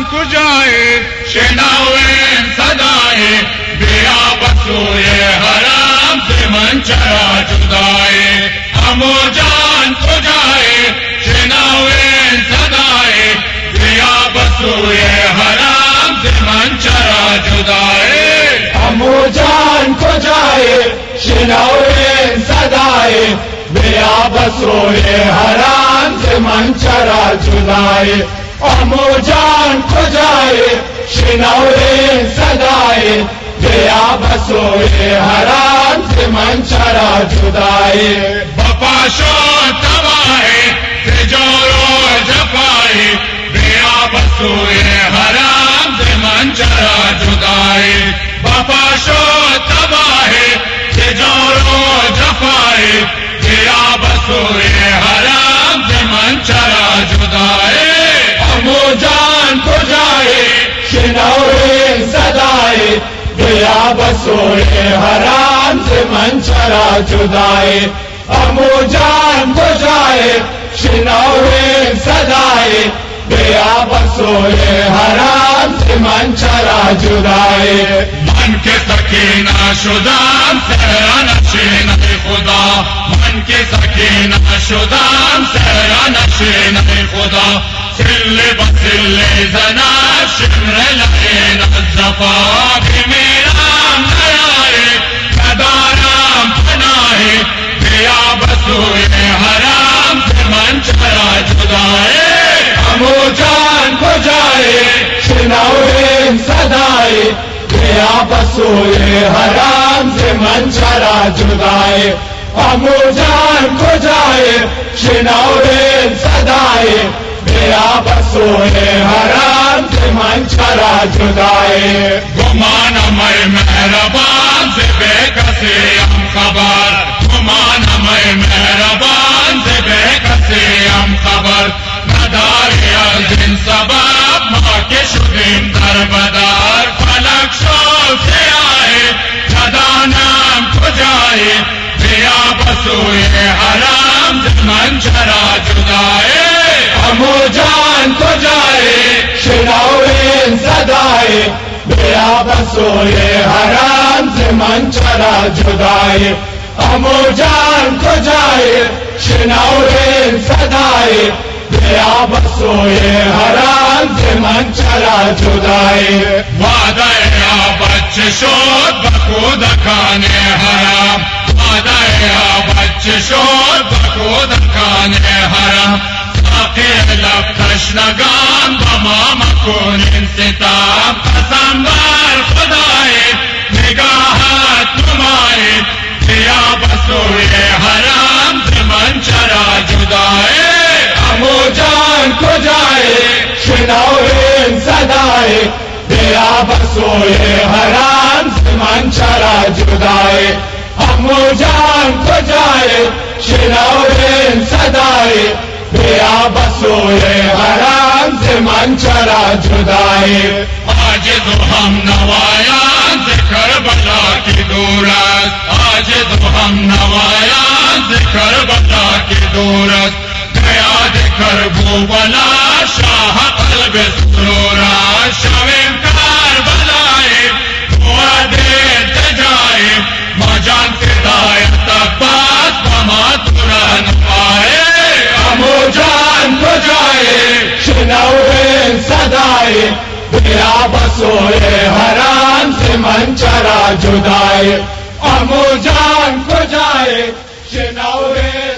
کجائے شنویں صدائے بیا بسوئے حرام سے من چرا جدائے امو جان کجائے شنویں صدائے بیا بسوئے حرام سے من چرا جدائے امو جان کجائے شنویں صدائے بیا بسوئے حرام سے من چرا جدائے امو جان کجائے شنویں صدائے بیا بسوئے حرام سے من چرا جدائے بپاشو تبائے سے جورو جپائے بیا بسوئے حرام سے من چرا جدائے بپاشو تبائے سے جورو جپائے بیا بسوئے حرام سے من چرا جدائے امو جان کجائے شنویں صدائے بیا بسوئے حرام سے من چرا جدائے امو جان کجائے شنویں صدائے بیا بسوئے حرام سے من چرا جدائے من کے سکینہ شدام سیرا نشین خدا من کے سکینہ شدام سیرا نشین خدا سل بسل زنا شمر لین الزفا بھی میرا نرائے ندارام پناہے بیا بسوئے حرام سے من چرا جدائے امو جان کجائے شنویں صدائے بیا بسوئے حرام سے من چرا جدائے امو جان کجائے شنویں صدائے بیا بسوئے حرام سے من چرا جدائے گمان میں مہربان سے بے کسی ہم خبر گمان میں مہربان سے بے کسی ہم خبر ندار دن سبب ماں کے شدیم در بدار فلک شو سے آئے جدانام کجائے بیا بسوئے حرام سے من چرا جدائے امو جان کجائے شنویں صدائے بیا بسوئے حرام سے من چرا جدائے امو جان کجائے شنویں صدائے بیا بسوئے حرام سے من چرا جدائے وعدہ یا بچ شود بخود کھانے حرام وعدہ یا بچ شود بخود کھانے حرام لب تشنگان بمام کن انستام قسم بر خدائے نگاہت نمائے بیا بسوئے حرام سے من چرا جدائے امو جان کجائے شنویں صدائے بیا بسوئے حرام سے من چرا جدائے امو جان کجائے شنویں صدائے بیا بسوئے حرام سے من چرا جدائے آج تو ہم نوایان سے کربلا کی دورت آج تو ہم نوایان سے کربلا کی دورت گیا کر بوبلا شاہ قلب سرورا شویم کار بلائے دعا دے جائے مجان فدایت عباس بما ترن پائے امو جان کجائے شنویں صدائے بیا بسوئے حرام سے من چرا جدائے امو جان کجائے شنویں